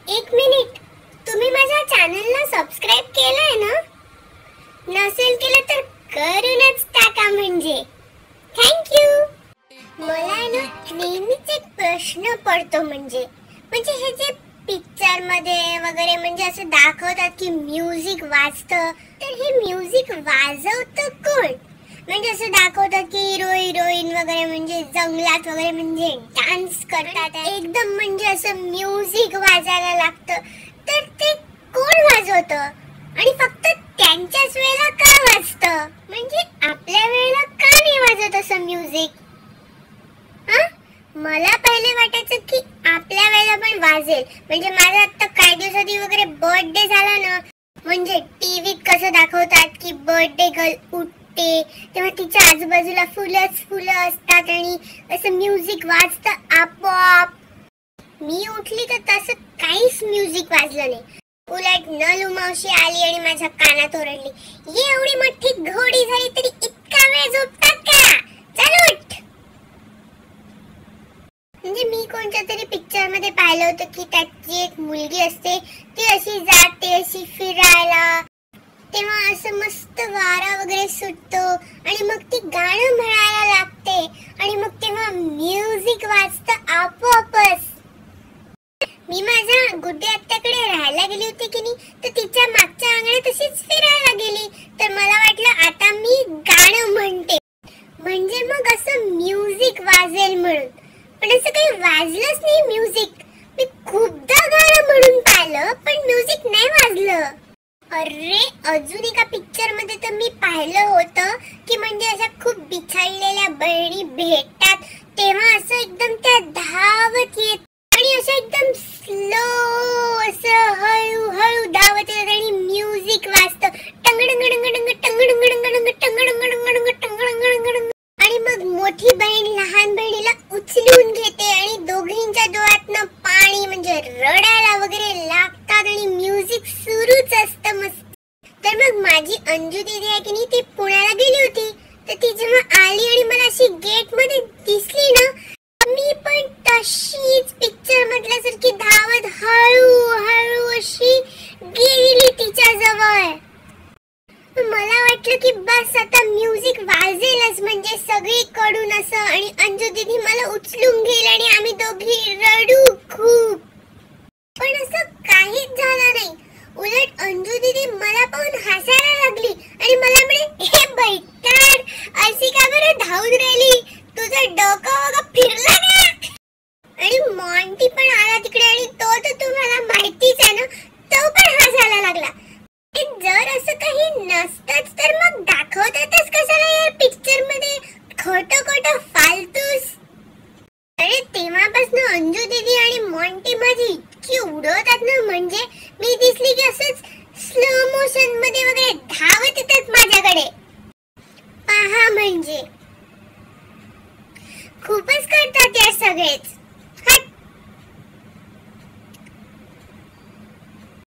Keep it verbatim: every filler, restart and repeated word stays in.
एक मिनिट, तुम्ही माझ्या चॅनलला सबस्क्राइब केलंय ना? नसेल केलं तर करूनच टाका म्हणजे. Thank you. मला ना नेहमीच एक प्रश्न पडतो म्हणजे म्हणजे हे जे पिक्चर मध्ये वगैरे म्हणजे असं दाखवतात की म्युझिक वाजतं, तर हे म्युझिक वाजवतं कोण? म्हणजे असं दाखवतात की हिरो हिरोईन वगैरे म्हणजे जंगलात वगैरे म्हणजे डान्स करतात, एकदम म्हणजे असं म्युझिक वाजायला लागतं, तर ते कोण वाजवतं आणि फक्त त्यांच्याच वेळेला का वाजतं? म्हणजे आपल्या वेळेला का नाही वाजत असं म्युझिक? हा, मला पहिले वाटायचं की आपल्या वेळेला पण वाजेल. म्हणजे माझा आता काही दिवसांनी वगैरे बर्थडे झाला ना, म्हणजे टीव्हीत कसं दाखवतात की बर्थडे गर्ल उठते तेव्हा तिच्या आजूबाजूला फुलंच फुलं असतात आणि असं म्युझिक वाजतं आपोआप. मी उठली तर तसं काहीच म्युझिक वाजलं नाही. उलट नलू मावशी आली आणि माझ्या कानात ओरडली, ये एवढी मोठी घोडी झाली तरी इतका वेळ झोपतात का? चल उठ. म्हणजे मी कोणत्या तरी पिक्चर मध्ये पाहिलं होतं की त्याची एक मुलगी असते, ती अशी जाते अशी फिरायला, तेव्हा असं मस्त वारा वगैरे सुटतो आणि मग ती गाणं म्हणायला लागते आणि मग तेव्हा म्युझिक वाजतं आपोआपच. मी माझ्या गुड्डी आत्याकडे राहायला गेली होती की नाही, तर तिच्या मागच्या अंगणात तशीच फिरायला गेली, तर मला वाटलं आता मी गाणं म्हणते म्हणजे मग असं म्युझिक वाजेल म्हणून, पण असं काही वाजलंच नाही म्युझिक. मी खूपदा गाणं म्हणून पाहिलं पण म्युझिक नाही वाजलं. अरे अजून एका पिक्चर मध्ये तर मी पाहिलं होतं की म्हणजे अशा खूप बिछडलेल्या बहिणी भेटतात, तेव्हा असं एकदम त्या धावत येत आणि असं एकदम स्लो असं हळू हळू धावत येतात आणि म्युझिक वाजतं टंगडंग डंग डंग टंगडंग डंग डंग टंगडंग डंग डंग टंगडंग डंग डंग. आणि मग मोठी बहीण लहान बहिणीला उचलून घेते आणि दोघींच्या डोळ्यातनं पाणी म्हणजे रडायला वगैरे लागतात आणि म्युझिक सुरूच असतं मस्त. तर मग माझी अंजू दीदी आहे की नाही, ती पुण्याला गेली होती, तर ती जेव्हा आली आणि मला अशी गेट मध्ये दिसली ना, मी पण तशीच पिक्चर मधल्यासारखी धावत हळू हळू अशी गेली तिच्या जवळ. मला वाटलं की बस आता म्युझिक वाजेलच म्हणजे सगळीकडून असं, आणि अंजू दीदी मला उचलून घेईल आणि आम्ही दोघी रडू खूप. पण असं काहीच झालं नाही. उलट अंजू दीदी मला पाहून हसायला लागली आणि मला म्हणे, हे बैठाड, अशी का बरं धावून राहिली, तुझं डोकं वगैरे फिरलं का? आणि मॉन्टी पण आला तिकडे आणि तो तर तुम्हाला माहितीच आहे ना, तो पण हसायला लागला. जर असं काही नसतंच तर मग दाखवतातच कशाला यार पिक्चर मध्ये खोटं खोटं फालतूस. अरे तेव्हापासून अंजू दीदी आणि मॉन्टी माझी इतकी उडवतात ना, म्हणजे मी दिसली की असंच स्लो मोशन मध्ये वगैरे धावत येतात माझ्याकडे. पहा म्हणजे खूपच करतात या सगळेच.